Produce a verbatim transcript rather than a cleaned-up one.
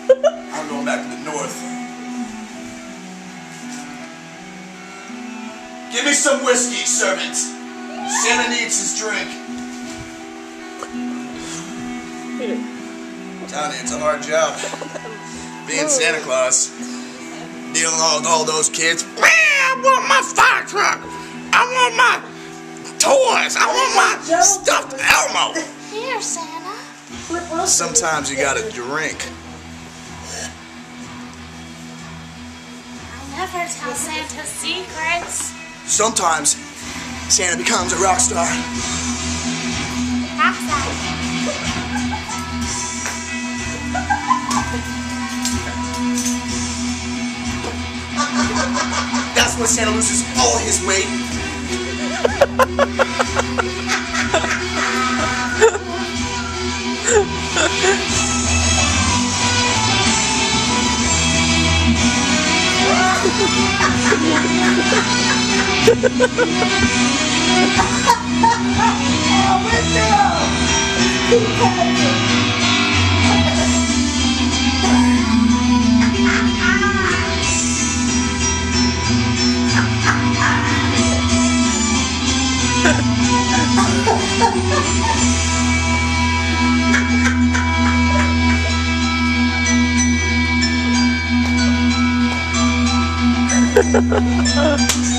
I'm going back to the north. Give me some whiskey, servant. Santa needs his drink. I'm telling you, it's a hard job. Being Santa Claus. Dealing with all those kids. Man, I want my fire truck. I want my toys. I want my stuffed Elmo. Here, Santa. Sometimes you gotta drink. I never tell Santa secrets. Sometimes Santa becomes a rock star. Rock star. That's when Santa loses all his weight. Ha ha ha.